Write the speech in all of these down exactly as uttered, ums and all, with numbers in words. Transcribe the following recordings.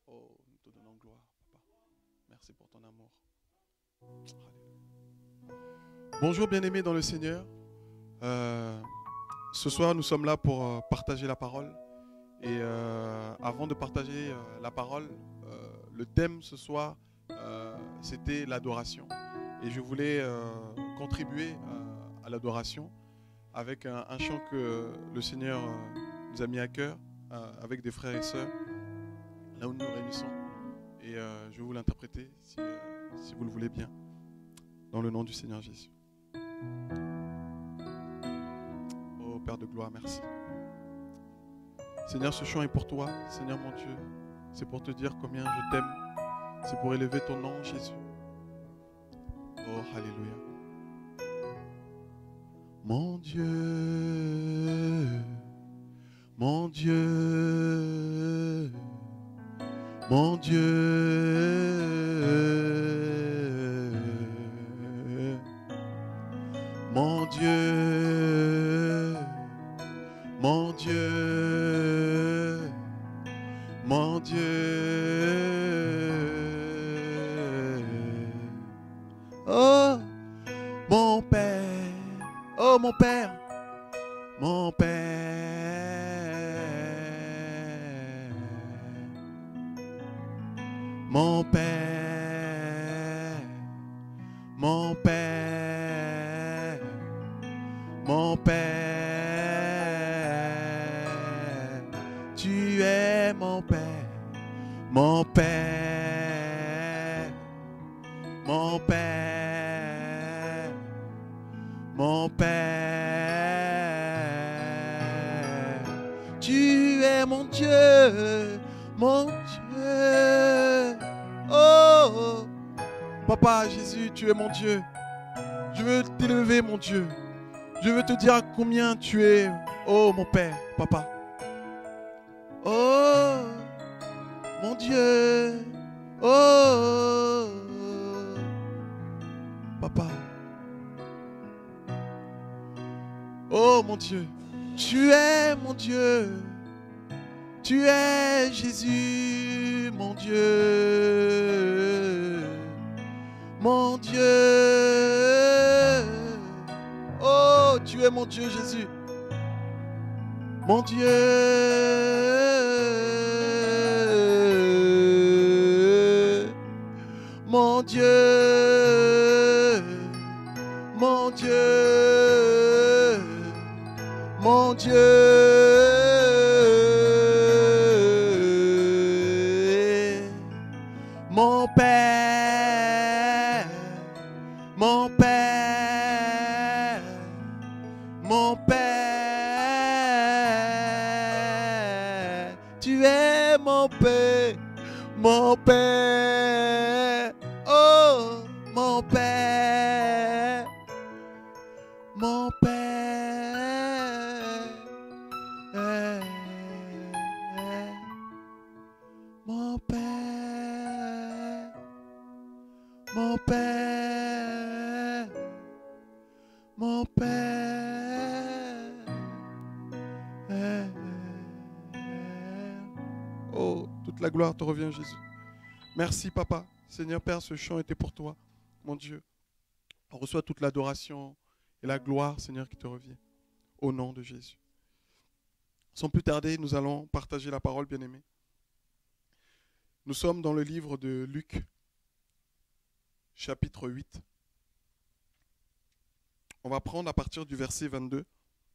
Oh, nous te donnons gloire, papa. Merci pour ton amour. Alléluia. Bonjour bien-aimés dans le Seigneur. Euh, ce soir, nous sommes là pour euh, partager la parole. Et euh, avant de partager euh, la parole, euh, le thème ce soir, euh, c'était l'adoration. Et je voulais euh, contribuer euh, à l'adoration avec un, un chant que le Seigneur euh, nous a mis à cœur, euh, avec des frères et sœurs, là où nous nous réunissons. Et euh, je vais vous l'interpréter si, euh, si vous le voulez bien, dans le nom du Seigneur Jésus. Oh Père de gloire, merci. Seigneur, ce chant est pour toi. Seigneur mon Dieu, c'est pour te dire combien je t'aime. C'est pour élever ton nom, Jésus. Oh, alléluia. Mon Dieu, mon Dieu, mon Dieu, mon Dieu, mon Dieu, mon Dieu. Oh, mon Père, oh mon Père, mon Père, mon Père, mon Père, mon Père, tu es mon Père, mon Père, mon Père, mon Père, tu es mon Dieu, mon Dieu. Oh, Papa Jésus, tu es mon Dieu. Je veux t'élever, mon Dieu. Je veux te dire combien tu es, oh mon Père, Papa. Oh, mon Dieu. Oh, Papa. Oh mon Dieu, tu es mon Dieu, tu es Jésus, mon Dieu, mon Dieu. Oh, tu es mon Dieu, Jésus, mon Dieu, mon Dieu, mon Dieu, mon Dieu, mon Père, mon Père, mon Père, tu es mon Père, mon Père, oh, mon Père, mon Père, eh, eh, mon Père, mon Père, mon Père, eh, eh. Oh, toute la gloire te revient, Jésus. Merci, Papa. Seigneur Père, ce chant était pour toi, mon Dieu. On reçoit toute l'adoration et la gloire, Seigneur, qui te revient. Au nom de Jésus. Sans plus tarder, nous allons partager la parole, bien-aimés. Nous sommes dans le livre de Luc, chapitre huit. On va prendre à partir du verset vingt-deux.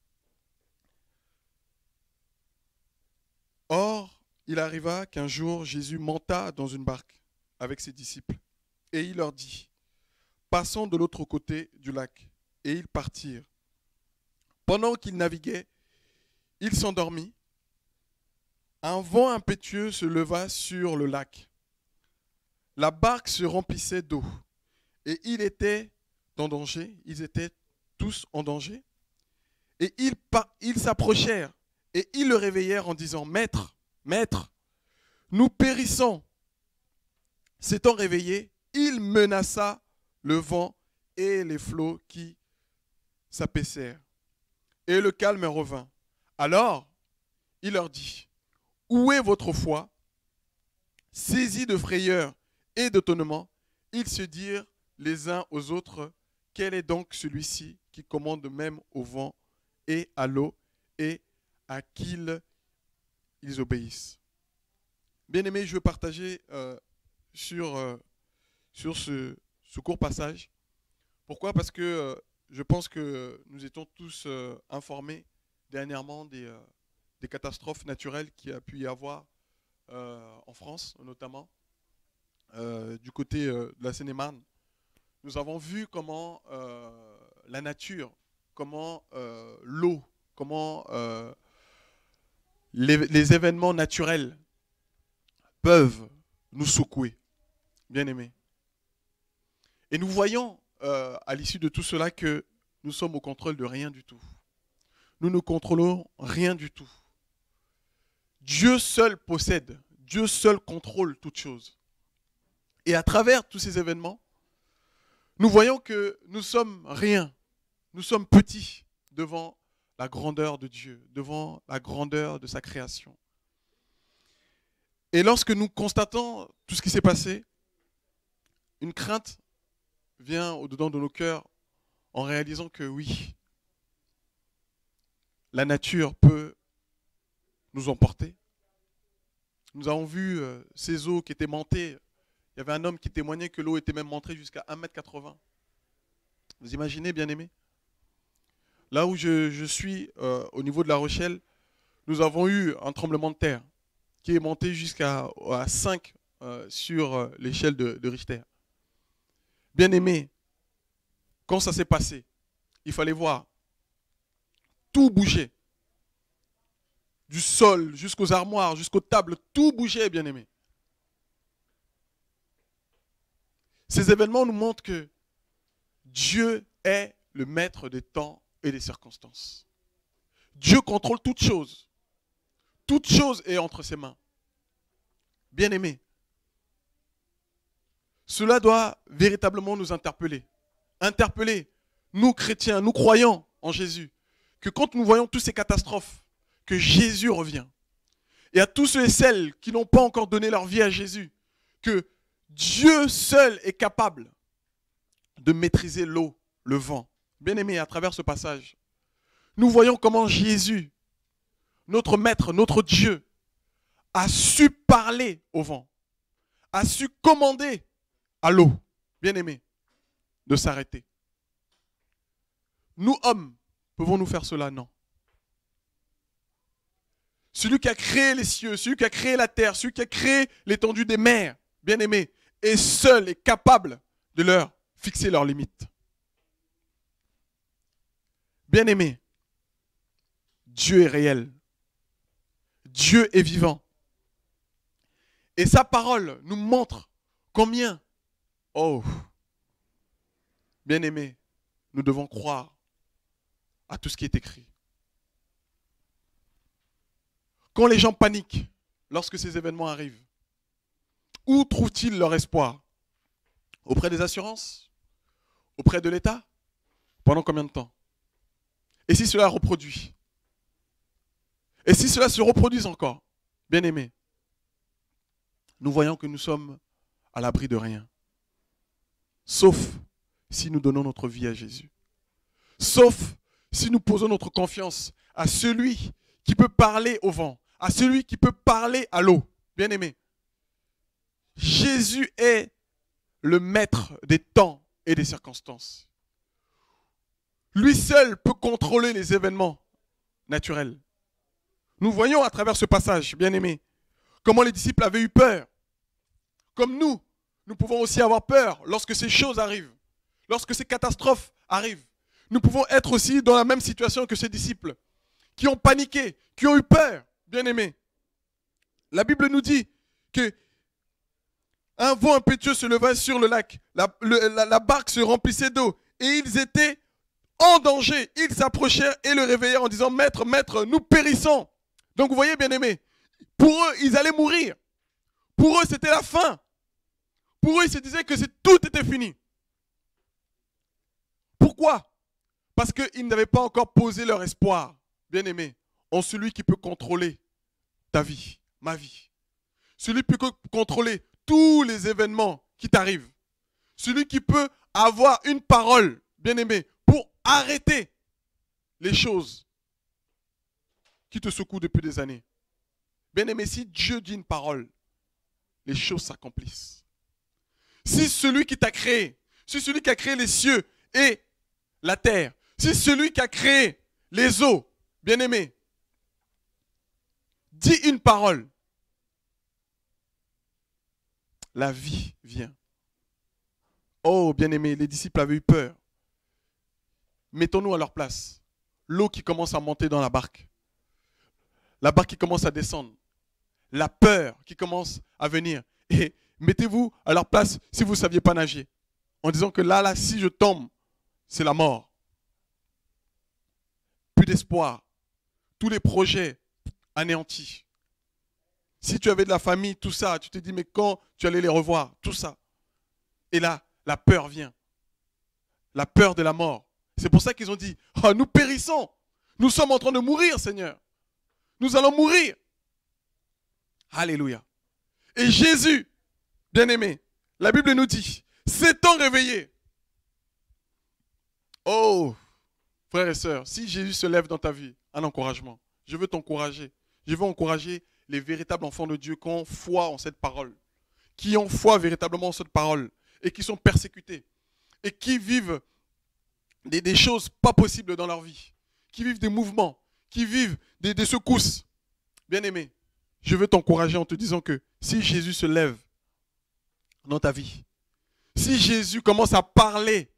Or, il arriva qu'un jour, Jésus monta dans une barque avec ses disciples. Et il leur dit, passons de l'autre côté du lac. Et ils partirent. Pendant qu'ils naviguaient, il s'endormit. Un vent impétueux se leva sur le lac. La barque se remplissait d'eau. Et il était en danger. Ils étaient tous en danger. Et ils, ils s'approchèrent. Et ils le réveillèrent en disant, Maître, Maître, nous périssons. S'étant réveillé, il menaça le vent et les flots qui s'apaisèrent. Et le calme revint. Alors, il leur dit, où est votre foi? Saisis de frayeur et d'étonnement, ils se dirent les uns aux autres, quel est donc celui-ci qui commande même au vent et à l'eau et à qui ils obéissent. Bien-aimés, je veux partager euh, sur, euh, sur ce, ce court passage. Pourquoi? Parce que euh, je pense que nous étions tous euh, informés dernièrement des, euh, des catastrophes naturelles qu'il y a pu y avoir euh, en France, notamment euh, du côté euh, de la Seine-et-Marne. Nous avons vu comment euh, la nature, comment euh, l'eau, comment euh, les, les événements naturels peuvent nous secouer, bien aimés. Et nous voyons euh, à l'issue de tout cela que nous sommes au contrôle de rien du tout. Nous ne contrôlons rien du tout. Dieu seul possède, Dieu seul contrôle toutes choses. Et à travers tous ces événements, nous voyons que nous sommes rien, nous sommes petits devant la grandeur de Dieu, devant la grandeur de sa création. Et lorsque nous constatons tout ce qui s'est passé, une crainte vient au-dedans de nos cœurs en réalisant que oui, la nature peut nous emporter. Nous avons vu euh, ces eaux qui étaient montées. Il y avait un homme qui témoignait que l'eau était même montée jusqu'à un mètre quatre-vingts. Vous imaginez, bien-aimés? Là où je, je suis, euh, au niveau de La Rochelle, nous avons eu un tremblement de terre qui est monté jusqu'à à cinq euh, sur euh, l'échelle de, de Richter. Bien-aimés, quand ça s'est passé, il fallait voir tout bouger. Du sol jusqu'aux armoires, jusqu'aux tables, tout bougeait, bien-aimés. Ces événements nous montrent que Dieu est le maître des temps et des circonstances. Dieu contrôle toutes choses. Toute chose est entre ses mains. Bien-aimés, cela doit véritablement nous interpeller. Interpeller, nous chrétiens, nous croyants en Jésus, que quand nous voyons toutes ces catastrophes, que Jésus revient. Et à tous ceux et celles qui n'ont pas encore donné leur vie à Jésus, que Dieu seul est capable de maîtriser l'eau, le vent. Bien-aimés, à travers ce passage, nous voyons comment Jésus, notre Maître, notre Dieu, a su parler au vent, a su commander à l'eau, bien-aimés, de s'arrêter. Nous, hommes, pouvons-nous faire cela? Non. Celui qui a créé les cieux, celui qui a créé la terre, celui qui a créé l'étendue des mers, bien-aimés, est seul et capable de leur fixer leurs limites. Bien-aimés, Dieu est réel. Dieu est vivant. Et sa parole nous montre combien, oh, bien-aimés, nous devons croire à tout ce qui est écrit. Quand les gens paniquent lorsque ces événements arrivent, où trouvent-ils leur espoir? Auprès des assurances? Auprès de l'État? Pendant combien de temps? Et si cela reproduit? Et si cela se reproduit encore? Bien-aimés, nous voyons que nous sommes à l'abri de rien. Sauf si nous donnons notre vie à Jésus. Sauf si nous posons notre confiance à celui qui peut parler au vent, à celui qui peut parler à l'eau. Bien-aimés, Jésus est le maître des temps et des circonstances. Lui seul peut contrôler les événements naturels. Nous voyons à travers ce passage, bien-aimés, comment les disciples avaient eu peur. Comme nous, nous pouvons aussi avoir peur lorsque ces choses arrivent, lorsque ces catastrophes arrivent. Nous pouvons être aussi dans la même situation que ces disciples, qui ont paniqué, qui ont eu peur, bien-aimés. La Bible nous dit que un vent impétueux se leva sur le lac, la, le, la, la barque se remplissait d'eau, et ils étaient en danger. Ils s'approchèrent et le réveillèrent en disant « Maître, maître, nous périssons ». Donc vous voyez, bien-aimés, pour eux, ils allaient mourir. Pour eux, c'était la fin. Pour eux, ils se disaient que tout était fini. Pourquoi? Parce qu'ils n'avaient pas encore posé leur espoir, bien-aimés, en celui qui peut contrôler ta vie, ma vie. celui qui peut contrôler tous les événements qui t'arrivent, celui qui peut avoir une parole, bien-aimé, pour arrêter les choses qui te secouent depuis des années. Bien-aimé, si Dieu dit une parole, les choses s'accomplissent. Si celui qui t'a créé, si celui qui a créé les cieux et la terre, si celui qui a créé les eaux, bien-aimé, dit une parole, la vie vient. Oh, bien-aimé, les disciples avaient eu peur. Mettons-nous à leur place. L'eau qui commence à monter dans la barque. La barque qui commence à descendre. La peur qui commence à venir. Et mettez-vous à leur place si vous ne saviez pas nager. En disant que là, là, si je tombe, c'est la mort. Plus d'espoir. Tous les projets anéantis. Si tu avais de la famille, tout ça, tu te dis, mais quand tu allais les revoir, tout ça. Et là, la peur vient. La peur de la mort. C'est pour ça qu'ils ont dit, oh, nous périssons. Nous sommes en train de mourir, Seigneur. Nous allons mourir. Alléluia. Et Jésus, bien-aimé, la Bible nous dit, s'étant réveillé. Oh, frères et sœurs, si Jésus se lève dans ta vie, un encouragement. Je veux t'encourager. Je veux encourager les véritables enfants de Dieu qui ont foi en cette parole. Qui ont foi véritablement en cette parole. Et qui sont persécutés. Et qui vivent des, des choses pas possibles dans leur vie. Qui vivent des mouvements. Qui vivent des, des secousses. Bien-aimé, je veux t'encourager en te disant que si Jésus se lève dans ta vie, si Jésus commence à parler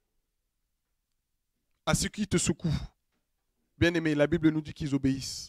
à ceux qui te secouent, bien-aimé, la Bible nous dit qu'ils obéissent.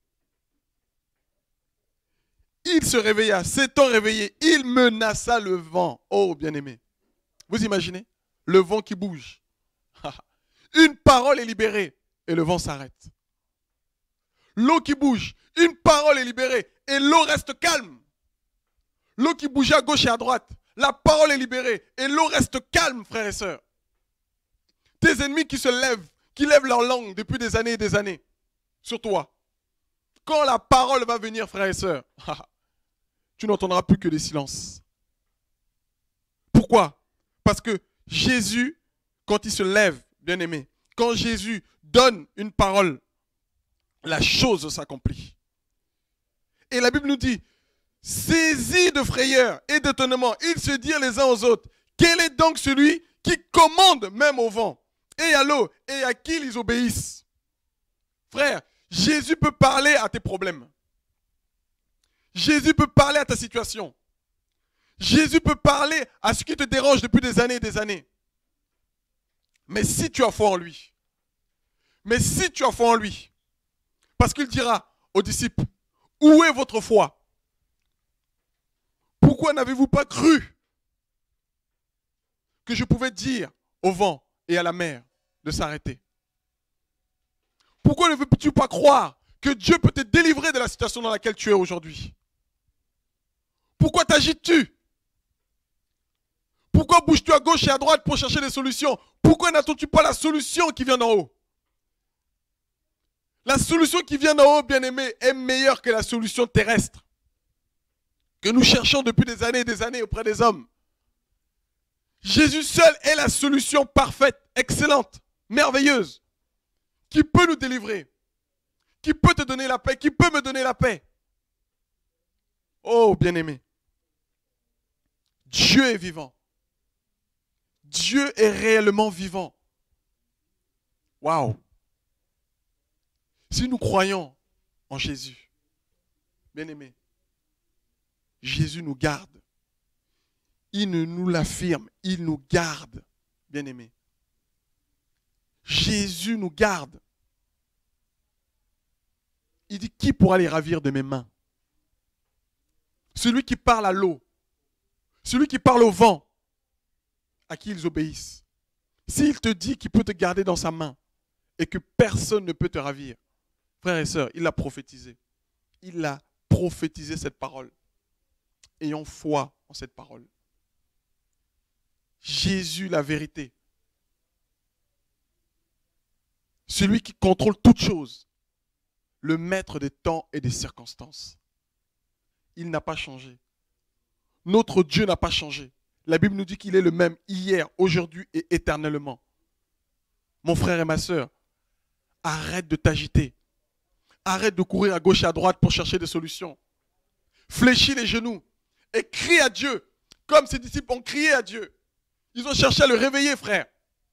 Il se réveilla, s'étant réveillé, il menaça le vent. Oh, bien-aimé, vous imaginez? Le vent qui bouge. Une parole est libérée et le vent s'arrête. L'eau qui bouge, une parole est libérée et l'eau reste calme. L'eau qui bougeait à gauche et à droite, la parole est libérée et l'eau reste calme, frères et sœurs. Tes ennemis qui se lèvent, qui lèvent leur langue depuis des années et des années sur toi. Quand la parole va venir, frères et sœurs, tu n'entendras plus que des silences. Pourquoi? Parce que Jésus, quand il se lève, bien-aimé, quand Jésus donne une parole, la chose s'accomplit. Et la Bible nous dit, saisis de frayeur et d'étonnement, ils se dirent les uns aux autres, quel est donc celui qui commande même au vent et à l'eau et à qui ils obéissent? Frère, Jésus peut parler à tes problèmes. Jésus peut parler à ta situation. Jésus peut parler à ce qui te dérange depuis des années et des années. Mais si tu as foi en lui, mais si tu as foi en lui, parce qu'il dira aux disciples, où est votre foi? Pourquoi n'avez-vous pas cru que je pouvais dire au vent et à la mer de s'arrêter? Pourquoi ne veux-tu pas croire que Dieu peut te délivrer de la situation dans laquelle tu es aujourd'hui? Pourquoi t'agites-tu? Pourquoi bouges-tu à gauche et à droite pour chercher des solutions? Pourquoi n'attends-tu pas la solution qui vient d'en haut? La solution qui vient d'en haut, bien-aimé, est meilleure que la solution terrestre que nous cherchons depuis des années et des années auprès des hommes. Jésus seul est la solution parfaite, excellente, merveilleuse, qui peut nous délivrer, qui peut te donner la paix, qui peut me donner la paix. Oh, bien-aimé, Dieu est vivant. Dieu est réellement vivant. Waouh! Si nous croyons en Jésus, bien-aimé, Jésus nous garde. Il ne nous l'affirme, il nous garde, bien-aimé. Jésus nous garde. Il dit, qui pourra les ravir de mes mains? Celui qui parle à l'eau, celui qui parle au vent, à qui ils obéissent. S'il te dit qu'il peut te garder dans sa main et que personne ne peut te ravir, frères et sœurs, il l'a prophétisé. Il a prophétisé cette parole. Ayons foi en cette parole. Jésus, la vérité. Celui qui contrôle toutes choses. Le maître des temps et des circonstances. Il n'a pas changé. Notre Dieu n'a pas changé. La Bible nous dit qu'il est le même hier, aujourd'hui et éternellement. Mon frère et ma sœur, arrête de t'agiter. Arrête de courir à gauche et à droite pour chercher des solutions. Fléchis les genoux et crie à Dieu, comme ses disciples ont crié à Dieu. Ils ont cherché à le réveiller, frère.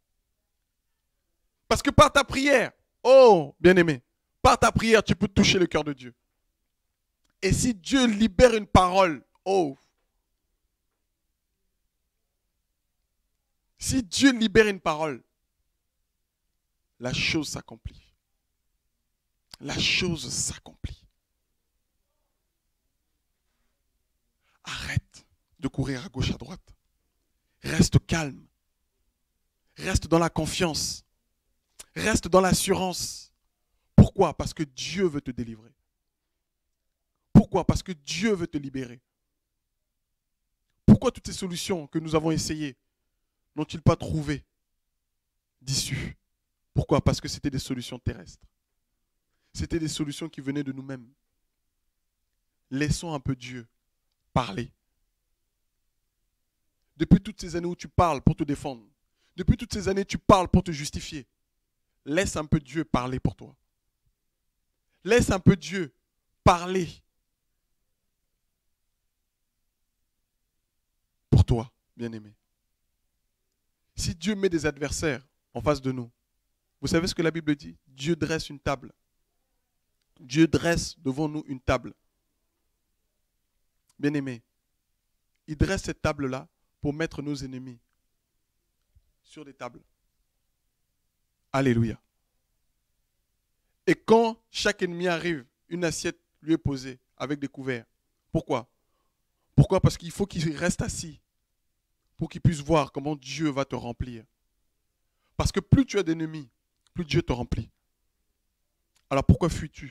Parce que par ta prière, oh, bien-aimé, par ta prière, tu peux toucher le cœur de Dieu. Et si Dieu libère une parole, oh, si Dieu libère une parole, la chose s'accomplit. La chose s'accomplit. Arrête de courir à gauche, à droite. Reste calme. Reste dans la confiance. Reste dans l'assurance. Pourquoi? Parce que Dieu veut te délivrer. Pourquoi? Parce que Dieu veut te libérer. Pourquoi toutes ces solutions que nous avons essayées n'ont-ils pas trouvé d'issue? Pourquoi? Parce que c'était des solutions terrestres. C'était des solutions qui venaient de nous-mêmes. Laissons un peu Dieu parler. Depuis toutes ces années où tu parles pour te défendre, depuis toutes ces années où tu parles pour te justifier, laisse un peu Dieu parler pour toi. Laisse un peu Dieu parler pour toi, bien-aimé. Si Dieu met des adversaires en face de nous, vous savez ce que la Bible dit? Dieu dresse une table. Dieu dresse devant nous une table. Bien-aimé, il dresse cette table-là pour mettre nos ennemis sur des tables. Alléluia. Et quand chaque ennemi arrive, une assiette lui est posée avec des couverts. Pourquoi? Pourquoi? Parce qu'il faut qu'il reste assis pour qu'il puisse voir comment Dieu va te remplir. Parce que plus tu as d'ennemis, plus Dieu te remplit. Alors pourquoi fuis-tu?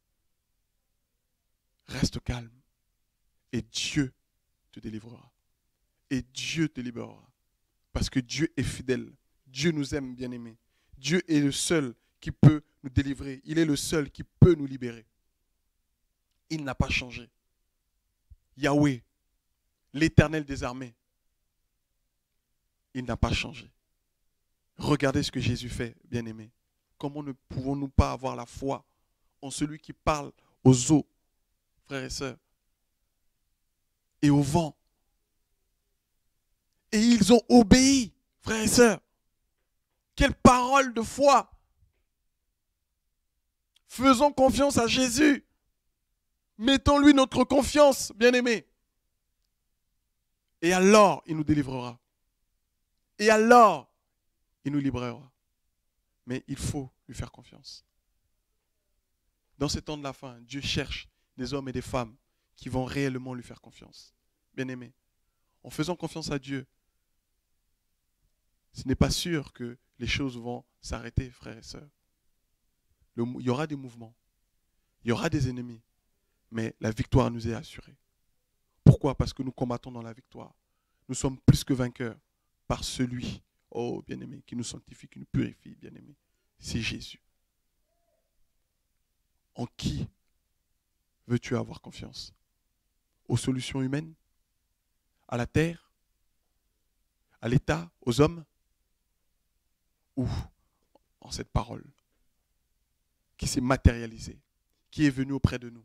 Reste calme et Dieu te délivrera. Et Dieu te libérera. Parce que Dieu est fidèle. Dieu nous aime, bien-aimés. Dieu est le seul qui peut nous délivrer. Il est le seul qui peut nous libérer. Il n'a pas changé. Yahweh, l'Éternel des armées, il n'a pas changé. Regardez ce que Jésus fait, bien-aimés. Comment ne pouvons-nous pas avoir la foi en celui qui parle aux eaux, frères et sœurs, et au vent? Et ils ont obéi, frères et sœurs. Quelle parole de foi! Faisons confiance à Jésus. Mettons-lui notre confiance, bien-aimés. Et alors, il nous délivrera. Et alors, il nous libérera. Mais il faut lui faire confiance. Dans ces temps de la fin, Dieu cherche des hommes et des femmes qui vont réellement lui faire confiance. Bien-aimés, en faisant confiance à Dieu, ce n'est pas sûr que les choses vont s'arrêter, frères et sœurs. Le, il y aura des mouvements, il y aura des ennemis, mais la victoire nous est assurée. Pourquoi? Parce que nous combattons dans la victoire. Nous sommes plus que vainqueurs par celui, oh bien-aimé, qui nous sanctifie, qui nous purifie, bien-aimé. C'est Jésus. En qui veux-tu avoir confiance? Aux solutions humaines? À la terre? À l'État? Aux hommes? Ou en cette parole qui s'est matérialisée, qui est venue auprès de nous,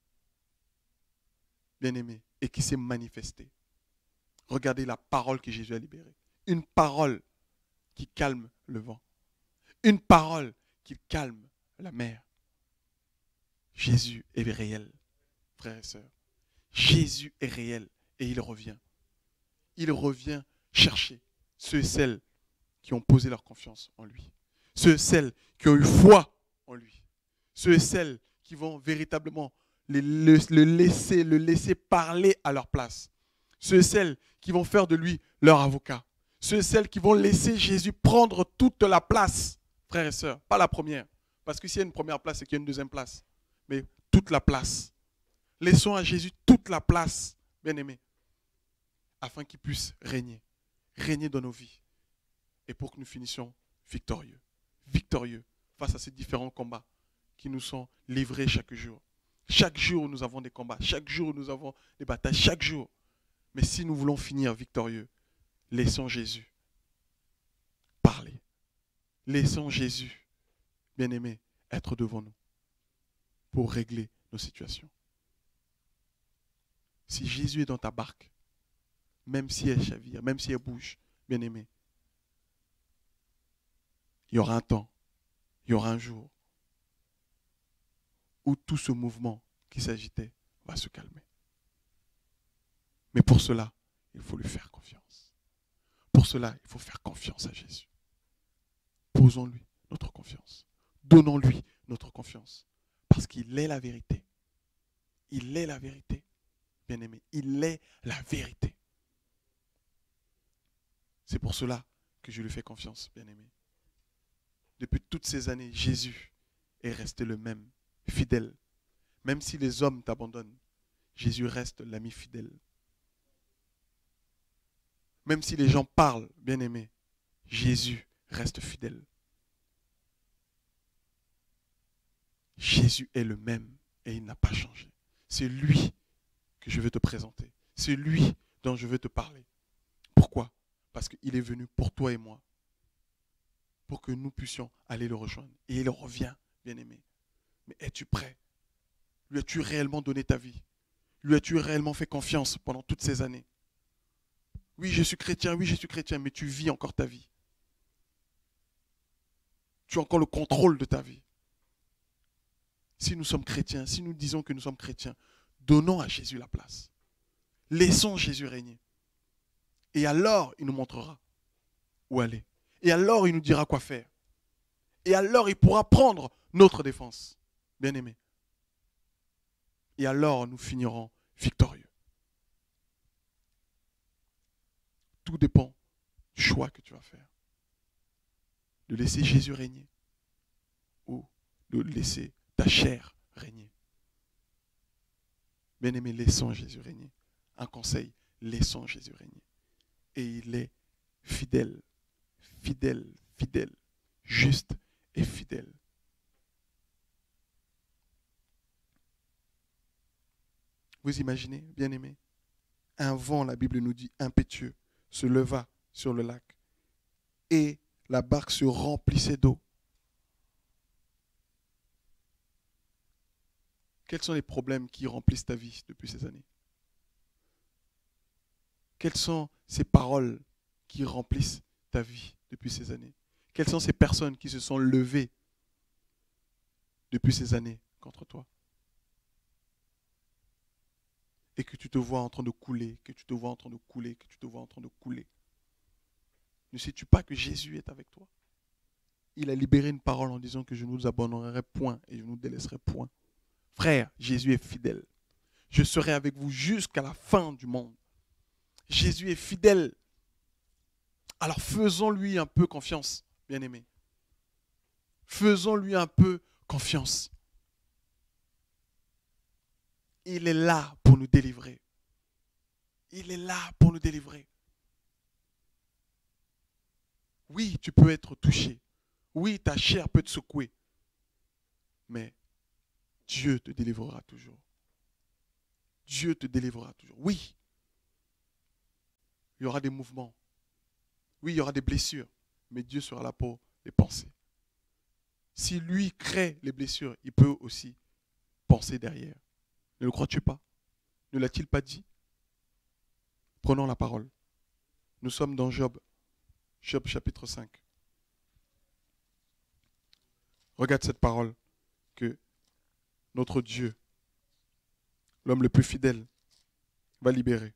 bien-aimé, et qui s'est manifestée. Regardez la parole que Jésus a libérée. Une parole qui calme le vent. Une parole qui calme la mer. Jésus est réel, frères et sœurs. Jésus est réel et il revient. Il revient chercher ceux et celles qui ont posé leur confiance en lui. Ceux et celles qui ont eu foi en lui. Ceux et celles qui vont véritablement le, le, le, laisser, le laisser parler à leur place. Ceux et celles qui vont faire de lui leur avocat. Ceux et celles qui vont laisser Jésus prendre toute la place, frères et sœurs. Pas la première. Parce que s'il y a une première place, c'est qu'il y a une deuxième place. Mais toute la place. Laissons à Jésus toute la place, bien-aimés, afin qu'il puisse régner. Régner dans nos vies. Et pour que nous finissions victorieux. Victorieux face à ces différents combats qui nous sont livrés chaque jour. Chaque jour, nous avons des combats. Chaque jour, nous avons des batailles. Chaque jour. Mais si nous voulons finir victorieux, laissons Jésus parler. Laissons Jésus, bien-aimé, être devant nous pour régler nos situations. Si Jésus est dans ta barque, même si elle chavire, même si elle bouge, bien-aimé, il y aura un temps, il y aura un jour où tout ce mouvement qui s'agitait va se calmer. Mais pour cela, il faut lui faire confiance. Pour cela, il faut faire confiance à Jésus. Posons-lui notre confiance. Donnons-lui notre confiance. Parce qu'il est la vérité. Il est la vérité, bien-aimé. Il est la vérité. C'est pour cela que je lui fais confiance, bien-aimé. Depuis toutes ces années, Jésus est resté le même, fidèle. Même si les hommes t'abandonnent, Jésus reste l'ami fidèle. Même si les gens parlent, bien-aimé, Jésus reste fidèle. Jésus est le même et il n'a pas changé. C'est lui que je veux te présenter. C'est lui dont je veux te parler. Pourquoi? Parce qu'il est venu pour toi et moi. Pour que nous puissions aller le rejoindre. Et il revient, bien-aimé. Mais es-tu prêt? Lui as-tu réellement donné ta vie? Lui as-tu réellement fait confiance pendant toutes ces années? Oui, je suis chrétien, oui, je suis chrétien, mais tu vis encore ta vie. Tu as encore le contrôle de ta vie. Si nous sommes chrétiens, si nous disons que nous sommes chrétiens, donnons à Jésus la place. Laissons Jésus régner. Et alors, il nous montrera où aller. Et alors, il nous dira quoi faire. Et alors, il pourra prendre notre défense, bien-aimé. Et alors, nous finirons victorieux. Tout dépend du choix que tu vas faire. De laisser Jésus régner ou de laisser ta chair régner. Bien-aimé, laissons Jésus régner. Un conseil, laissons Jésus régner. Et il est fidèle, fidèle, fidèle, juste et fidèle. Vous imaginez, bien-aimé, un vent, la Bible nous dit, impétueux, se leva sur le lac et la barque se remplissait d'eau. Quels sont les problèmes qui remplissent ta vie depuis ces années? Quelles sont ces paroles qui remplissent ta vie depuis ces années? Quelles sont ces personnes qui se sont levées depuis ces années contre toi? Et que tu te vois en train de couler, que tu te vois en train de couler, que tu te vois en train de couler. Ne sais-tu pas que Jésus est avec toi? Il a libéré une parole en disant que je ne vous abandonnerai point et je ne vous délaisserai point. Frère, Jésus est fidèle. Je serai avec vous jusqu'à la fin du monde. Jésus est fidèle. Alors faisons-lui un peu confiance, bien-aimés. Faisons-lui un peu confiance. Il est là pour nous délivrer. Il est là pour nous délivrer. Oui, tu peux être touché. Oui, ta chair peut te secouer. Mais Dieu te délivrera toujours. Dieu te délivrera toujours. Oui, il y aura des mouvements. Oui, il y aura des blessures. Mais Dieu sera là pour les penser. Si lui crée les blessures, il peut aussi penser derrière. Ne le crois-tu pas? Ne l'a-t-il pas dit? Prenons la parole. Nous sommes dans Job. Job chapitre cinq. Regarde cette parole que notre Dieu, l'homme le plus fidèle, va libérer.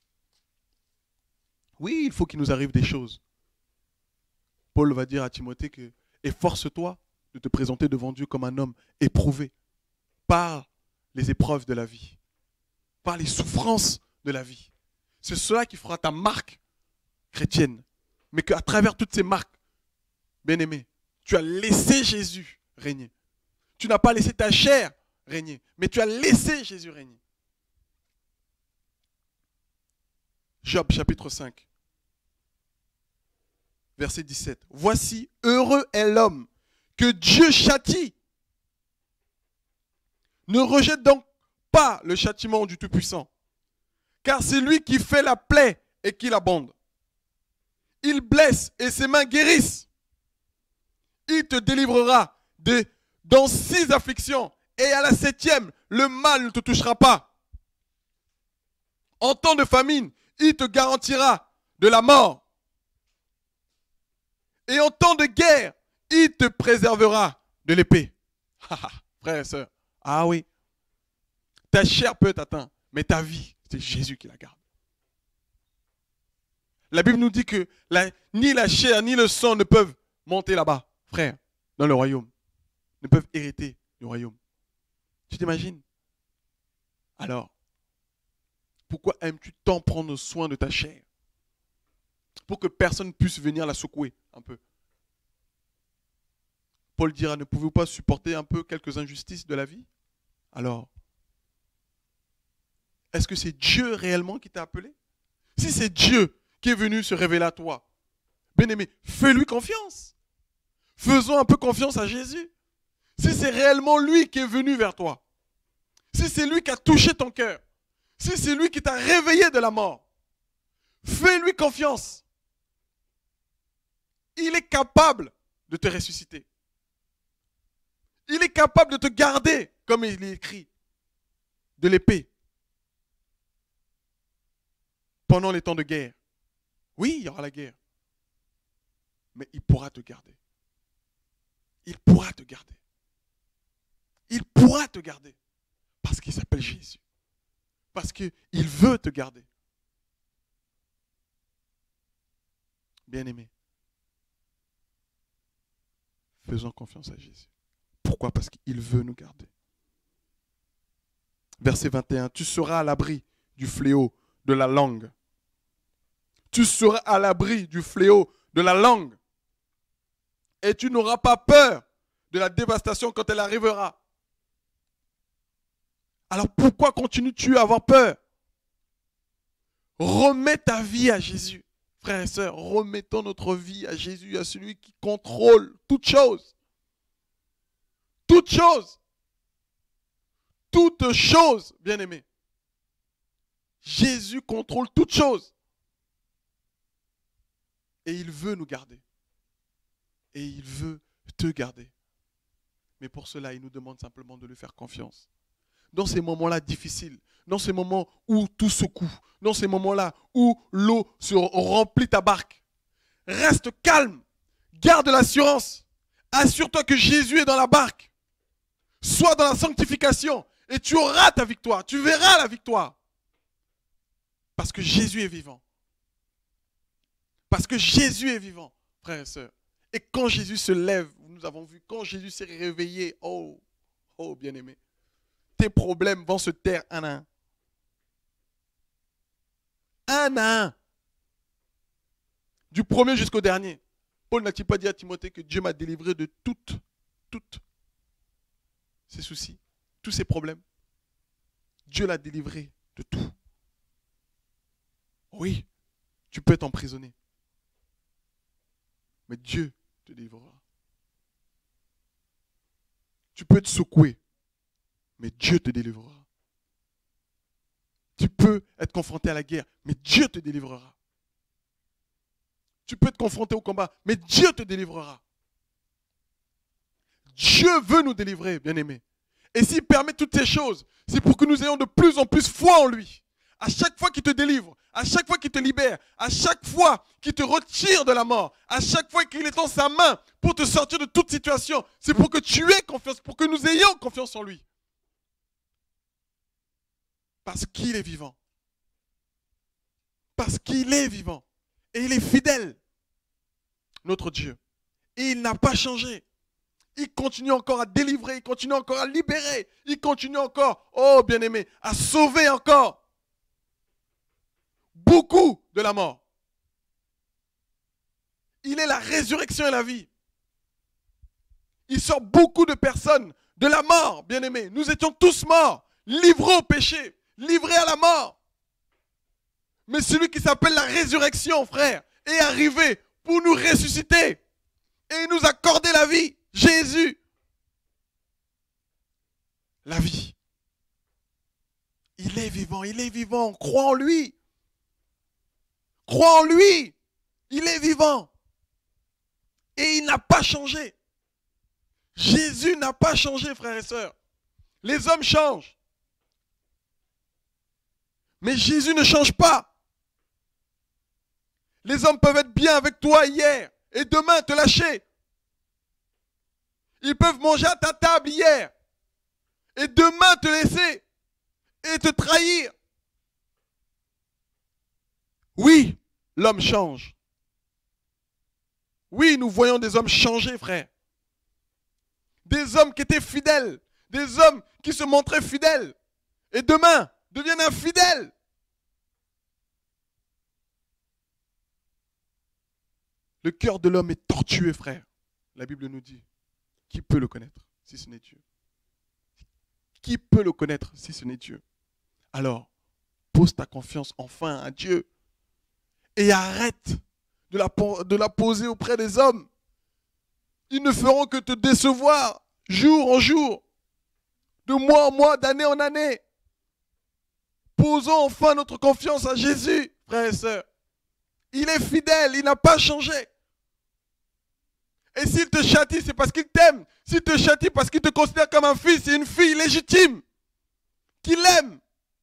Oui, il faut qu'il nous arrive des choses. Paul va dire à Timothée que efforce-toi de te présenter devant Dieu comme un homme éprouvé par les épreuves de la vie, par les souffrances de la vie. C'est cela qui fera ta marque chrétienne. Mais qu'à travers toutes ces marques, bien-aimé, tu as laissé Jésus régner. Tu n'as pas laissé ta chair régner, mais tu as laissé Jésus régner. Job chapitre cinq, verset dix-sept. Voici, heureux est l'homme que Dieu châtie. Ne rejette donc pas le châtiment du Tout-Puissant, car c'est lui qui fait la plaie et qui la bande. Il blesse et ses mains guérissent. Il te délivrera de, dans six afflictions, et à la septième, le mal ne te touchera pas. En temps de famine, il te garantira de la mort. Et en temps de guerre, il te préservera de l'épée. Frère et sœur, ah oui, ta chair peut t'atteindre, mais ta vie, c'est Jésus qui la garde. La Bible nous dit que la, ni la chair ni le sang ne peuvent monter là-bas, frère, dans le royaume. Ne peuvent hériter du royaume. Tu t'imagines? Alors, pourquoi aimes-tu tant prendre soin de ta chair? Pour que personne puisse venir la secouer un peu. Paul dira, ne pouvez-vous pas supporter un peu quelques injustices de la vie? Alors, est-ce que c'est Dieu réellement qui t'a appelé? Si c'est Dieu qui est venu se révéler à toi, bien-aimé, fais-lui confiance. Faisons un peu confiance à Jésus. Si c'est réellement lui qui est venu vers toi, si c'est lui qui a touché ton cœur, si c'est lui qui t'a réveillé de la mort, fais-lui confiance. Il est capable de te ressusciter. Il est capable de te garder, comme il est écrit, de l'épée. Pendant les temps de guerre. Oui, il y aura la guerre. Mais il pourra te garder. Il pourra te garder. Il pourra te garder. Parce qu'il s'appelle Jésus. Parce qu'il veut te garder. Bien-aimé, faisons confiance à Jésus. Pourquoi? Parce qu'il veut nous garder. Verset vingt et un. Tu seras à l'abri du fléau de la langue. Tu seras à l'abri du fléau de la langue. Et tu n'auras pas peur de la dévastation quand elle arrivera. Alors pourquoi continues-tu à avoir peur? Remets ta vie à Jésus. Frères et sœurs, remettons notre vie à Jésus, à celui qui contrôle toutes choses. Toutes choses. Toutes choses, bien-aimés. Jésus contrôle toutes choses. Et il veut nous garder. Et il veut te garder. Mais pour cela, il nous demande simplement de lui faire confiance. Dans ces moments-là difficiles, dans ces moments où tout secoue, dans ces moments-là où l'eau se remplit ta barque, reste calme, garde l'assurance, assure-toi que Jésus est dans la barque, sois dans la sanctification et tu auras ta victoire, tu verras la victoire. Parce que Jésus est vivant. Parce que Jésus est vivant, frères et sœurs. Et quand Jésus se lève, nous avons vu, quand Jésus s'est réveillé, oh, oh bien-aimé, tes problèmes vont se taire un à un. Un à un. Du premier jusqu'au dernier. Paul n'a-t-il pas dit à Timothée que Dieu m'a délivré de toutes, toutes ses soucis, tous ses problèmes? Dieu l'a délivré de tout. Oui, tu peux être emprisonné. Mais Dieu te délivrera. Tu peux être secoué. Mais Dieu te délivrera. Tu peux être confronté à la guerre, mais Dieu te délivrera. Tu peux être confronté au combat, mais Dieu te délivrera. Dieu veut nous délivrer, bien-aimés. Et s'il permet toutes ces choses, c'est pour que nous ayons de plus en plus foi en lui. À chaque fois qu'il te délivre, à chaque fois qu'il te libère, à chaque fois qu'il te retire de la mort, à chaque fois qu'il étend sa main pour te sortir de toute situation, c'est pour que tu aies confiance, pour que nous ayons confiance en lui. Parce qu'il est vivant. Parce qu'il est vivant. Et il est fidèle, notre Dieu. Et il n'a pas changé. Il continue encore à délivrer, il continue encore à libérer, il continue encore, oh bien-aimé, à sauver encore beaucoup de la mort. Il est la résurrection et la vie. Il sort beaucoup de personnes de la mort, bien-aimé. Nous étions tous morts, livrés au péché, livrés à la mort. Mais celui qui s'appelle la résurrection, frère, est arrivé pour nous ressusciter et nous accorder la vie. Jésus. La vie. Il est vivant, il est vivant. Crois en lui. Crois en lui. Il est vivant. Et il n'a pas changé. Jésus n'a pas changé, frères et sœurs. Les hommes changent. Mais Jésus ne change pas. Les hommes peuvent être bien avec toi hier et demain te lâcher. Ils peuvent manger à ta table hier et demain te laisser et te trahir. Oui, l'homme change. Oui, nous voyons des hommes changer, frère. Des hommes qui étaient fidèles, des hommes qui se montraient fidèles et demain deviennent infidèles. Le cœur de l'homme est tortueux, frère. La Bible nous dit. Qui peut le connaître si ce n'est Dieu? Qui peut le connaître si ce n'est Dieu? Alors, pose ta confiance enfin à Dieu et arrête de la, de la poser auprès des hommes. Ils ne feront que te décevoir jour en jour, de mois en mois, d'année en année. Posons enfin notre confiance à Jésus, frères et sœurs. Il est fidèle, il n'a pas changé. Et s'il te châtie, c'est parce qu'il t'aime. S'il te châtie parce qu'il te considère comme un fils et une fille légitime, qu'il aime.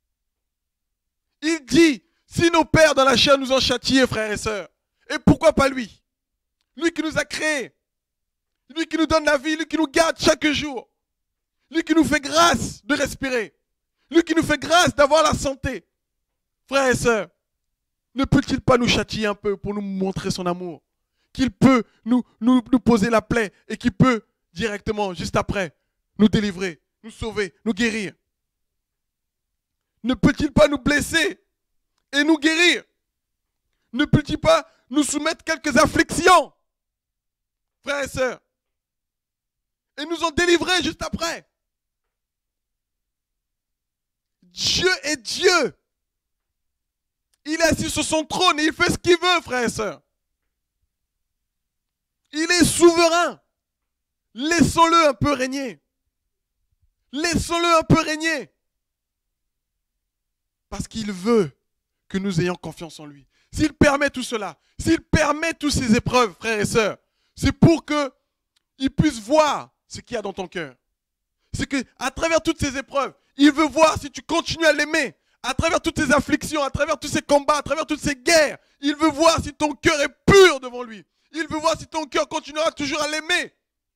Il dit, si nos pères dans la chair nous ont châtiés, frères et sœurs, et pourquoi pas lui? Lui qui nous a créés, lui qui nous donne la vie, lui qui nous garde chaque jour, lui qui nous fait grâce de respirer, lui qui nous fait grâce d'avoir la santé. Frères et sœurs, ne peut-il pas nous châtier un peu pour nous montrer son amour? Qu'il peut nous, nous, nous poser la plaie et qu'il peut directement, juste après, nous délivrer, nous sauver, nous guérir. Ne peut-il pas nous blesser et nous guérir? Ne peut-il pas nous soumettre quelques afflictions, frères et sœurs, et nous en délivrer juste après? Dieu est Dieu. Il est assis sur son trône et il fait ce qu'il veut, frères et sœurs. Il est souverain. Laissons-le un peu régner. Laissons-le un peu régner. Parce qu'il veut que nous ayons confiance en lui. S'il permet tout cela, s'il permet toutes ces épreuves, frères et sœurs, c'est pour qu'il puisse voir ce qu'il y a dans ton cœur. C'est qu'à travers toutes ces épreuves, il veut voir si tu continues à l'aimer. À travers toutes ces afflictions, à travers tous ces combats, à travers toutes ces guerres, il veut voir si ton cœur est pur devant lui. Il veut voir si ton cœur continuera toujours à l'aimer.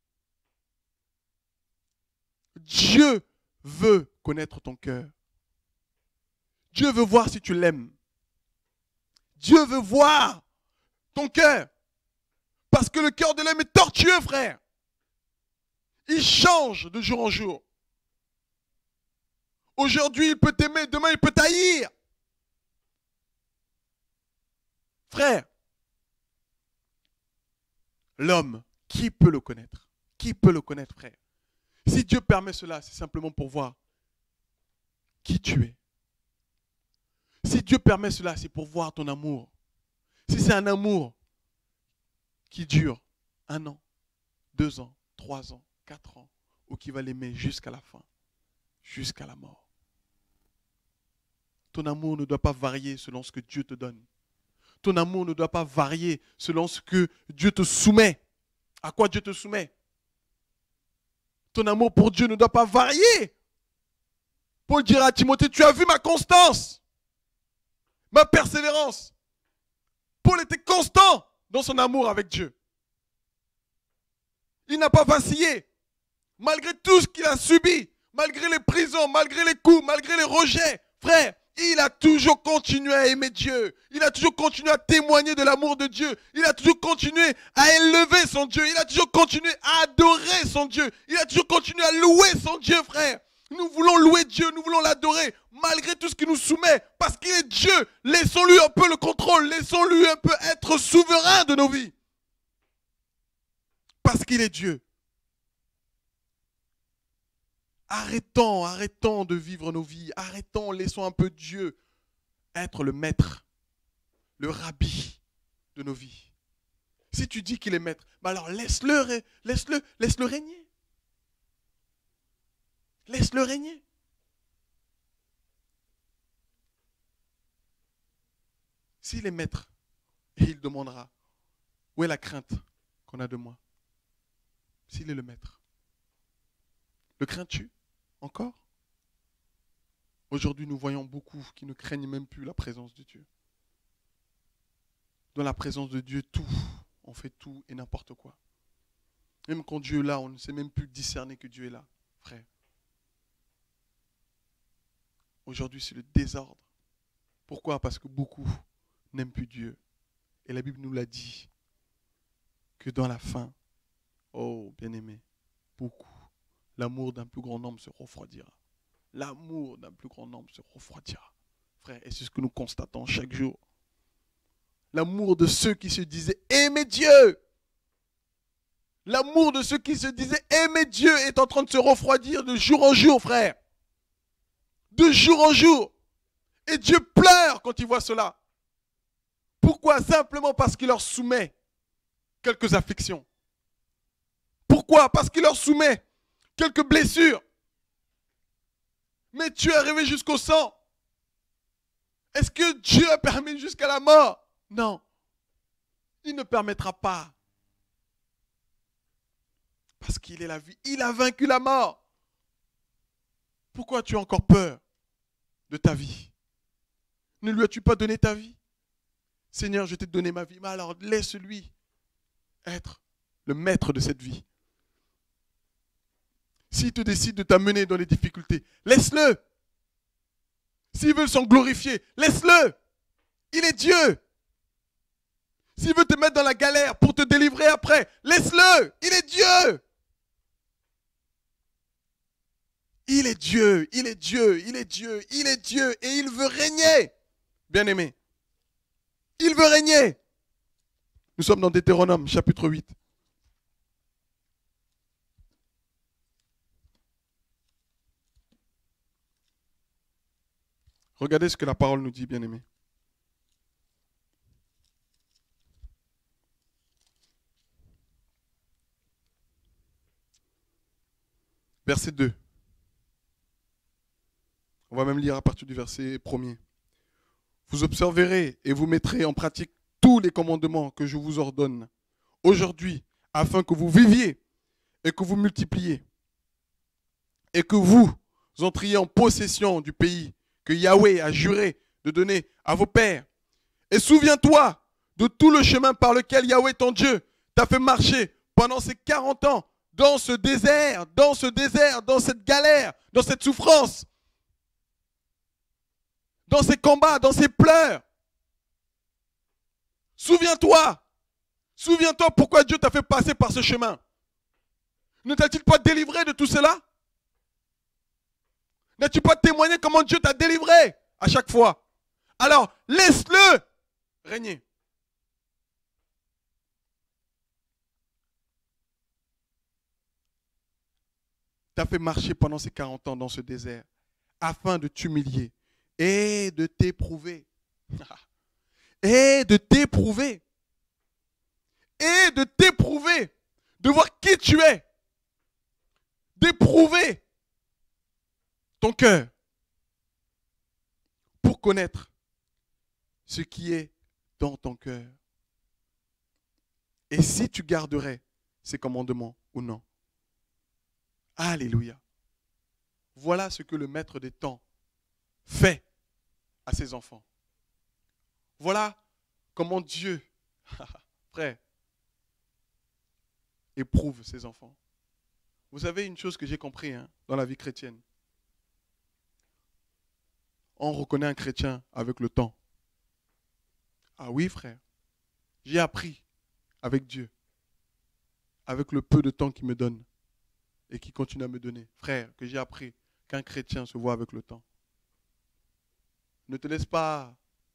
Dieu veut connaître ton cœur. Dieu veut voir si tu l'aimes. Dieu veut voir ton cœur. Parce que le cœur de l'homme est tortueux, frère. Il change de jour en jour. Aujourd'hui, il peut t'aimer, demain, il peut t'haïr. Frère, l'homme, qui peut le connaître? Qui peut le connaître, frère? Si Dieu permet cela, c'est simplement pour voir qui tu es. Si Dieu permet cela, c'est pour voir ton amour. Si c'est un amour qui dure un an, deux ans, trois ans, quatre ans, ou qui va l'aimer jusqu'à la fin, jusqu'à la mort. Ton amour ne doit pas varier selon ce que Dieu te donne. Ton amour ne doit pas varier selon ce que Dieu te soumet. À quoi Dieu te soumet? Ton amour pour Dieu ne doit pas varier. Paul dira à Timothée, tu as vu ma constance, ma persévérance. Paul était constant dans son amour avec Dieu. Il n'a pas vacillé. Malgré tout ce qu'il a subi, malgré les prisons, malgré les coups, malgré les rejets, frère, il a toujours continué à aimer Dieu. Il a toujours continué à témoigner de l'amour de Dieu. Il a toujours continué à élever son Dieu. Il a toujours continué à adorer son Dieu. Il a toujours continué à louer son Dieu, frère. Nous voulons louer Dieu, nous voulons l'adorer, malgré tout ce qui nous soumet, parce qu'il est Dieu. Laissons-lui un peu le contrôle, laissons-lui un peu être souverain de nos vies. Parce qu'il est Dieu. Arrêtons, arrêtons de vivre nos vies. Arrêtons, laissons un peu Dieu être le maître, le rabbi de nos vies. Si tu dis qu'il est maître, bah alors laisse-le, laisse-le, laisse-le régner. Laisse-le régner. S'il est maître, et il demandera, où est la crainte qu'on a de moi? S'il est le maître. Le crains-tu encore? Aujourd'hui, nous voyons beaucoup qui ne craignent même plus la présence de Dieu. Dans la présence de Dieu, tout, on fait tout et n'importe quoi. Même quand Dieu est là, on ne sait même plus discerner que Dieu est là, frère. Aujourd'hui, c'est le désordre. Pourquoi? Parce que beaucoup n'aiment plus Dieu. Et la Bible nous l'a dit, que dans la fin, oh, bien-aimé, beaucoup, l'amour d'un plus grand nombre se refroidira. L'amour d'un plus grand nombre se refroidira. Frère, et c'est ce que nous constatons chaque jour. L'amour de ceux qui se disaient aimer Dieu. L'amour de ceux qui se disaient aimer Dieu est en train de se refroidir de jour en jour, frère. De jour en jour. Et Dieu pleure quand il voit cela. Pourquoi? Simplement parce qu'il leur soumet quelques afflictions. Pourquoi? Parce qu'il leur soumet quelques blessures. Mais tu es arrivé jusqu'au sang. Est-ce que Dieu a permis jusqu'à la mort? Non. Il ne permettra pas. Parce qu'il est la vie. Il a vaincu la mort. Pourquoi tu as encore peur de ta vie? Ne lui as-tu pas donné ta vie? Seigneur, je t'ai donné ma vie. Mais alors laisse-lui être le maître de cette vie. S'il te décide de t'amener dans les difficultés, laisse-le. S'il veut s'en glorifier, laisse-le. Il est Dieu. S'il veut te mettre dans la galère pour te délivrer après, laisse-le. Il est Dieu. Il est Dieu, il est Dieu, il est Dieu, il est Dieu et il veut régner. Bien-aimé, il veut régner. Nous sommes dans Deutéronome, chapitre huit. Regardez ce que la parole nous dit, bien-aimé. Verset deux. On va même lire à partir du verset premier. Vous observerez et vous mettrez en pratique tous les commandements que je vous ordonne aujourd'hui, afin que vous viviez et que vous multipliez, et que vous entriez en possession du pays que Yahweh a juré de donner à vos pères. Et souviens-toi de tout le chemin par lequel Yahweh ton Dieu t'a fait marcher pendant ces quarante ans, dans ce désert, dans ce désert, dans cette galère, dans cette souffrance, dans ces combats, dans ces pleurs. Souviens-toi, souviens-toi pourquoi Dieu t'a fait passer par ce chemin. Ne t'a-t-il pas délivré de tout cela? N'as-tu pas témoigné comment Dieu t'a délivré à chaque fois? Alors, laisse-le régner. T'as fait marcher pendant ces quarante ans dans ce désert afin de t'humilier et de t'éprouver. Et de t'éprouver. Et de t'éprouver. De voir qui tu es. D'éprouver ton cœur pour connaître ce qui est dans ton cœur. Et si tu garderais ces commandements ou non. Alléluia. Voilà ce que le maître des temps fait à ses enfants. Voilà comment Dieu, frère, éprouve ses enfants. Vous savez une chose que j'ai compris hein, dans la vie chrétienne. On reconnaît un chrétien avec le temps. Ah oui, frère. J'ai appris avec Dieu, avec le peu de temps qu'il me donne et qu'il continue à me donner. Frère, que j'ai appris qu'un chrétien se voit avec le temps. Ne te laisse pas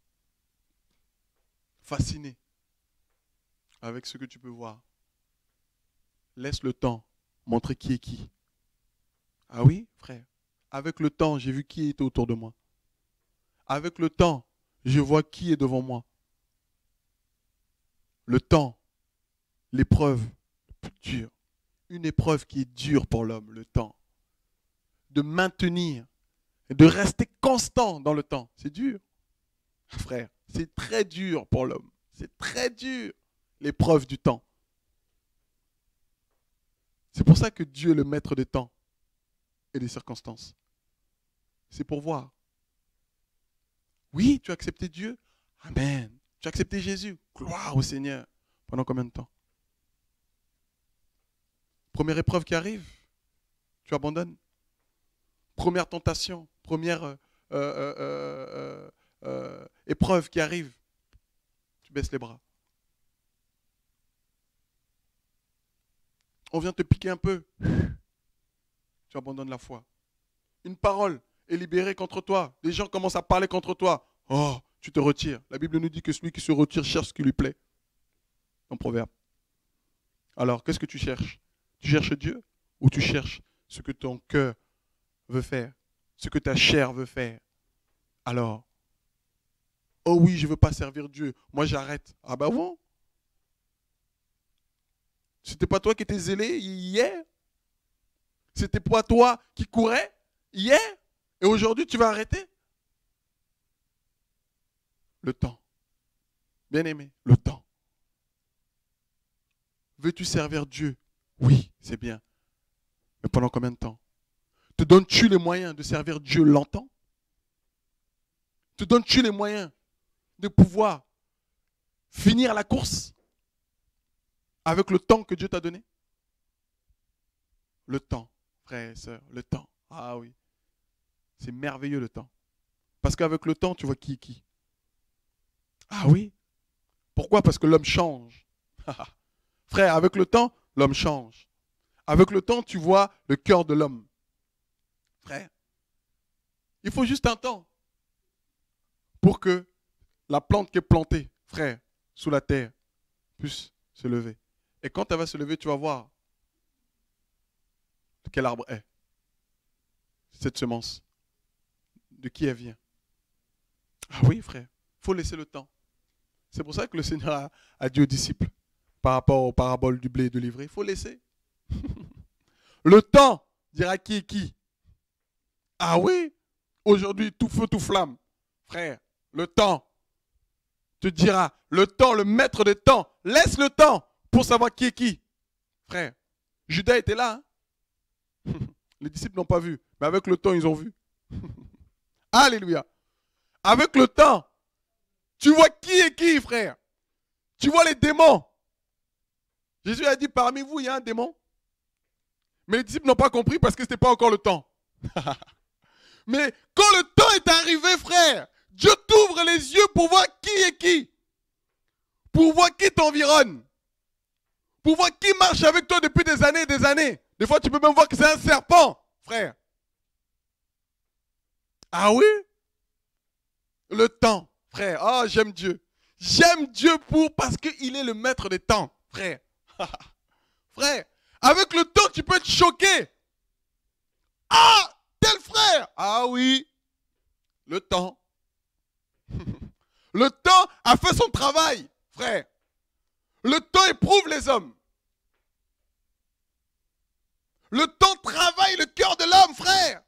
fasciner avec ce que tu peux voir. Laisse le temps montrer qui est qui. Ah oui, frère. Avec le temps, j'ai vu qui était autour de moi. Avec le temps, je vois qui est devant moi. Le temps, l'épreuve dure. Une épreuve qui est dure pour l'homme, le temps. De maintenir, de rester constant dans le temps. C'est dur. Frère, C'est très dur pour l'homme. C'est très dur, l'épreuve du temps. C'est pour ça que Dieu est le maître des temps et des circonstances. C'est pour voir. Oui, tu as accepté Dieu. Amen. Tu as accepté Jésus. Gloire au Seigneur. Pendant combien de temps? Première épreuve qui arrive, tu abandonnes. Première tentation, première euh, euh, euh, euh, euh, épreuve qui arrive, tu baisses les bras. On vient te piquer un peu, tu abandonnes la foi. Une parole est libérée contre toi. Les gens commencent à parler contre toi. Oh, tu te retires. La Bible nous dit que celui qui se retire cherche ce qui lui plaît. Dans Proverbe. Alors, qu'est-ce que tu cherches? Tu cherches Dieu ou tu cherches ce que ton cœur veut faire, ce que ta chair veut faire? Alors, oh oui, je ne veux pas servir Dieu. Moi, j'arrête. Ah ben bon. C'était pas toi qui étais zélé hier? C'était pas toi qui courais hier? Et aujourd'hui, tu vas arrêter? Le temps. Bien aimé, le temps. Veux-tu servir Dieu? Oui, c'est bien. Mais pendant combien de temps? Te donnes-tu les moyens de servir Dieu longtemps? Te donnes-tu les moyens de pouvoir finir la course avec le temps que Dieu t'a donné? Le temps, frères et sœurs, le temps. Ah oui, c'est merveilleux le temps. Parce qu'avec le temps, tu vois qui est qui. Ah oui. Pourquoi? Parce que l'homme change. Frère, avec le temps, l'homme change. Avec le temps, tu vois le cœur de l'homme. Frère, il faut juste un temps pour que la plante qui est plantée, frère, sous la terre, puisse se lever. Et quand elle va se lever, tu vas voir de quel arbre est cette semence. De qui elle vient. Ah oui, frère, il faut laisser le temps. C'est pour ça que le Seigneur a, a dit aux disciples, par rapport aux paraboles du blé et de l'ivraie, il faut laisser. Le temps dira qui est qui. Ah oui, aujourd'hui, tout feu, tout flamme. Frère, le temps te dira, le temps, le maître des temps, laisse le temps pour savoir qui est qui. Frère, Judas était là. Hein? Les disciples n'ont pas vu, mais avec le temps, ils ont vu. Alléluia. Avec le temps, tu vois qui est qui, frère. Tu vois les démons. Jésus a dit, parmi vous, il y a un démon. Mais les disciples n'ont pas compris parce que ce n'était pas encore le temps. Mais quand le temps est arrivé, frère, Dieu t'ouvre les yeux pour voir qui est qui. Pour voir qui t'environne. Pour voir qui marche avec toi depuis des années et des années. Des fois, tu peux même voir que c'est un serpent, frère. Ah oui? Le temps, frère. Ah, j'aime Dieu. J'aime Dieu pour parce qu'il est le maître des temps, frère. Frère, avec le temps, tu peux être choqué. Ah, tel frère. Ah oui, le temps. Le temps a fait son travail, frère. Le temps éprouve les hommes. Le temps travaille le cœur de l'homme, frère.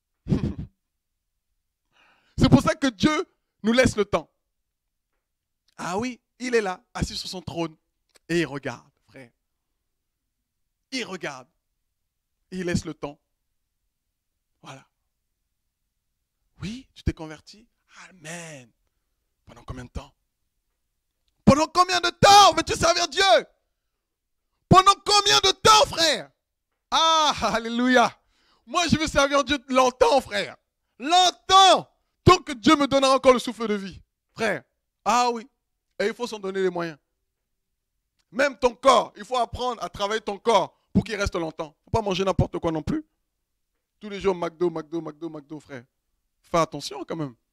C'est pour ça que Dieu nous laisse le temps. Ah oui, il est là, assis sur son trône. Et il regarde, frère. Il regarde. Et il laisse le temps. Voilà. Oui, tu t'es converti. Amen. Pendant combien de temps? Pendant combien de temps veux-tu servir Dieu? Pendant combien de temps, frère? Ah, alléluia. Moi, je veux servir Dieu longtemps, frère. Longtemps. Tant que Dieu me donnera encore le souffle de vie. Frère. Ah oui. Et il faut s'en donner les moyens. Même ton corps, il faut apprendre à travailler ton corps pour qu'il reste longtemps. Il ne faut pas manger n'importe quoi non plus. Tous les jours, McDo, McDo, McDo, McDo, frère. Fais attention quand même.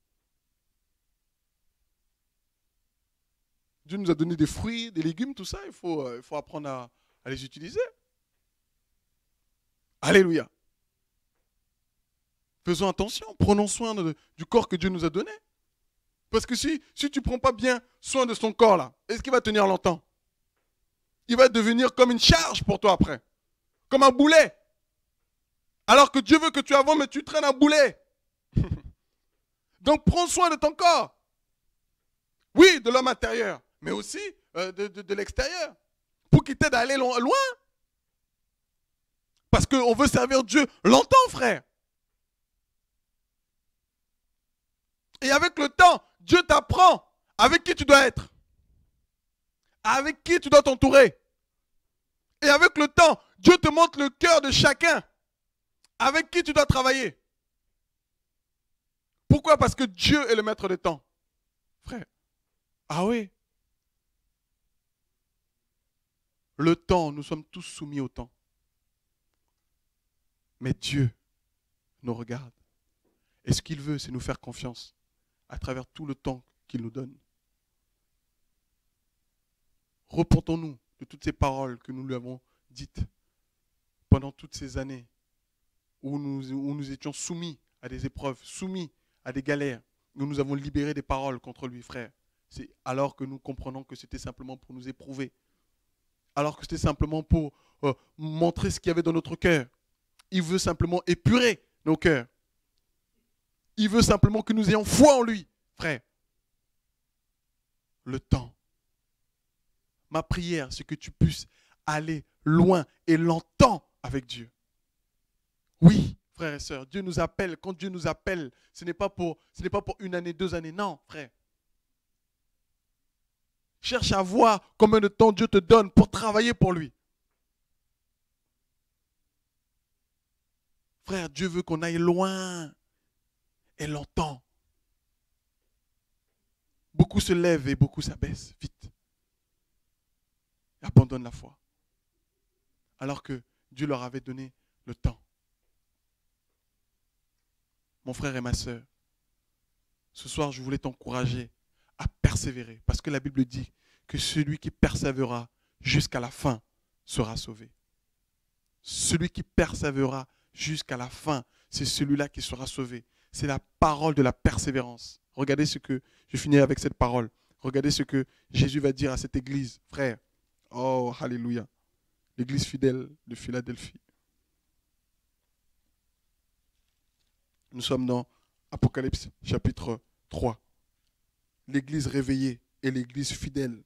Dieu nous a donné des fruits, des légumes, tout ça. Il faut, euh, il faut apprendre à, à les utiliser. Alléluia. Faisons attention. Prenons soin de, du corps que Dieu nous a donné. Parce que si, si tu ne prends pas bien soin de ton corps, là, est-ce qu'il va tenir longtemps? Il va devenir comme une charge pour toi après. Comme un boulet. Alors que Dieu veut que tu avances, mais tu traînes un boulet. Donc prends soin de ton corps. Oui, de l'homme intérieur, mais aussi euh, de, de, de l'extérieur. Pour qu'il t'aide à aller loin. Parce qu'on veut servir Dieu longtemps, frère. Et avec le temps, Dieu t'apprend avec qui tu dois être. Avec qui tu dois t'entourer. Et avec le temps, Dieu te montre le cœur de chacun. Avec qui tu dois travailler. Pourquoi? Parce que Dieu est le maître des temps. Frère. Ah oui. Le temps, nous sommes tous soumis au temps. Mais Dieu nous regarde. Et ce qu'il veut, c'est nous faire confiance à travers tout le temps qu'il nous donne. Repentons-nous de toutes ces paroles que nous lui avons dites pendant toutes ces années où nous, où nous étions soumis à des épreuves, soumis à des galères, où nous avons libéré des paroles contre lui, frère. C'est alors que nous comprenons que c'était simplement pour nous éprouver. Alors que c'était simplement pour euh, montrer ce qu'il y avait dans notre cœur. Il veut simplement épurer nos cœurs. Il veut simplement que nous ayons foi en lui, frère. Le temps. Ma prière, c'est que tu puisses aller loin et longtemps avec Dieu. Oui, frères et sœurs, Dieu nous appelle. Quand Dieu nous appelle, ce n'est pas pour, ce n'est pas pour une année, deux années. Non, frère. Cherche à voir combien de temps Dieu te donne pour travailler pour lui. Frère, Dieu veut qu'on aille loin et longtemps. Beaucoup se lèvent et beaucoup s'abaissent vite. Et abandonnent la foi. Alors que Dieu leur avait donné le temps. Mon frère et ma sœur, ce soir, je voulais t'encourager à persévérer. Parce que la Bible dit que celui qui persévérera jusqu'à la fin sera sauvé. Celui qui persévérera jusqu'à la fin, c'est celui-là qui sera sauvé. C'est la parole de la persévérance. Regardez ce que, je finis avec cette parole. Regardez ce que Jésus va dire à cette église, frère. Oh, alléluia. L'église fidèle de Philadelphie. Nous sommes dans Apocalypse chapitre trois. L'église réveillée et l'église fidèle.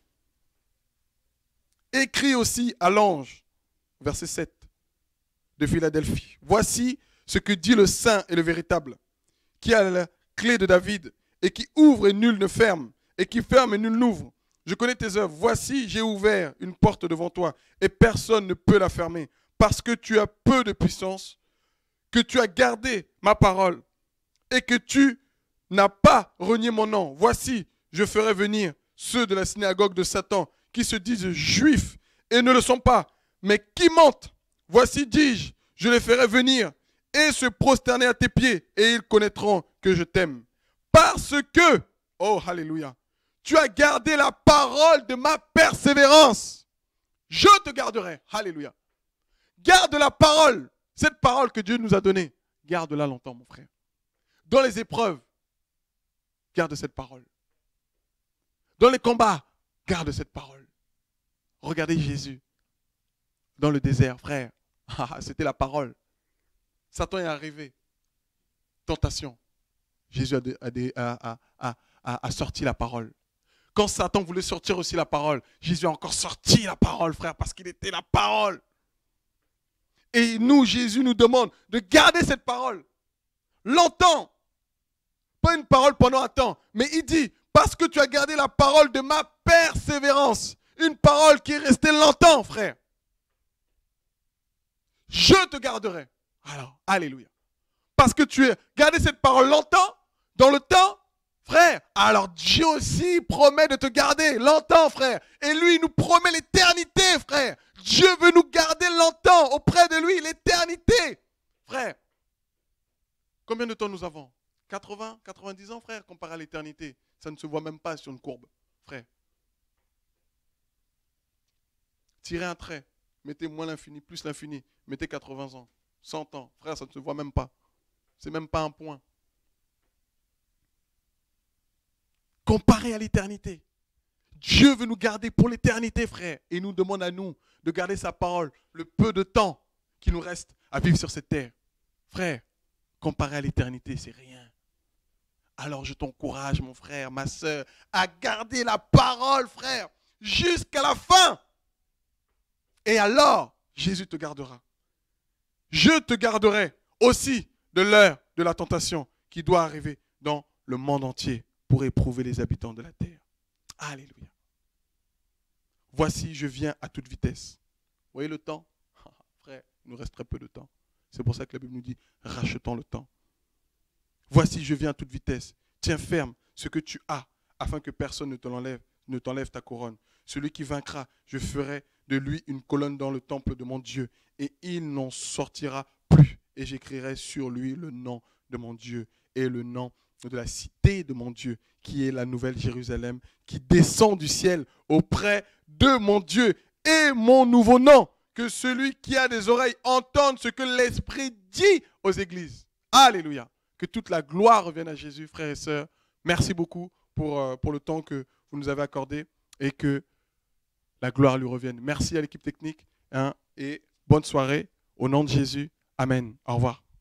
Écrit aussi à l'ange, verset sept, de Philadelphie. Voici ce que dit le saint et le véritable, qui a la clé de David, et qui ouvre et nul ne ferme, et qui ferme et nul n'ouvre. Je connais tes œuvres. Voici, j'ai ouvert une porte devant toi, et personne ne peut la fermer, parce que tu as peu de puissance, que tu as gardé ma parole, et que tu n'as pas renié mon nom. Voici, je ferai venir ceux de la synagogue de Satan, qui se disent juifs, et ne le sont pas, mais qui mentent. Voici, dis-je, je les ferai venir, et se prosterner à tes pieds, et ils connaîtront que je t'aime. Parce que, oh, alléluia, tu as gardé la parole de ma persévérance. Je te garderai. Alléluia. Garde la parole. Cette parole que Dieu nous a donnée. Garde-la longtemps, mon frère. Dans les épreuves, garde cette parole. Dans les combats, garde cette parole. Regardez Jésus dans le désert, frère. C'était la parole. Satan est arrivé. Tentation. Jésus a, a, a, a, a sorti la parole. Quand Satan voulait sortir aussi la parole, Jésus a encore sorti la parole, frère, parce qu'il était la parole. Et nous, Jésus nous demande de garder cette parole longtemps. Pas une parole pendant un temps, mais il dit, parce que tu as gardé la parole de ma persévérance. Une parole qui est restée longtemps, frère. Je te garderai. Alors, alléluia. Parce que tu as gardé cette parole longtemps, dans le temps, frère, alors Dieu aussi promet de te garder longtemps, frère. Et lui, il nous promet l'éternité, frère. Dieu veut nous garder longtemps auprès de lui, l'éternité. Frère, combien de temps nous avons? quatre-vingts, quatre-vingt-dix ans, frère, comparé à l'éternité. Ça ne se voit même pas sur une courbe, frère. Tirez un trait, mettez moins l'infini, plus l'infini, mettez quatre-vingts ans, cent ans. Frère, ça ne se voit même pas. C'est même pas un point. Comparé à l'éternité. Dieu veut nous garder pour l'éternité, frère. Et il nous demande à nous de garder sa parole le peu de temps qui nous reste à vivre sur cette terre. Frère, comparé à l'éternité, c'est rien. Alors je t'encourage, mon frère, ma soeur, à garder la parole, frère, jusqu'à la fin. Et alors, Jésus te gardera. Je te garderai aussi de l'heure de la tentation qui doit arriver dans le monde entier pour éprouver les habitants de la terre. Alléluia. Voici, je viens à toute vitesse. Vous voyez le temps? Frère, il nous reste très peu de temps. C'est pour ça que la Bible nous dit, rachetons le temps. Voici, je viens à toute vitesse. Tiens ferme ce que tu as, afin que personne ne te l'enlève, ne t'enlève ta couronne. Celui qui vaincra, je ferai de lui une colonne dans le temple de mon Dieu, et il n'en sortira plus. Et j'écrirai sur lui le nom de mon Dieu et le nom de la cité de mon Dieu, qui est la nouvelle Jérusalem, qui descend du ciel auprès de mon Dieu, et mon nouveau nom. Que celui qui a des oreilles entende ce que l'Esprit dit aux églises. Alléluia. Que toute la gloire revienne à Jésus, frères et sœurs. Merci beaucoup pour, euh, pour le temps que vous nous avez accordé et que la gloire lui revienne. Merci à l'équipe technique hein, et bonne soirée. Au nom de Jésus. Amen. Au revoir.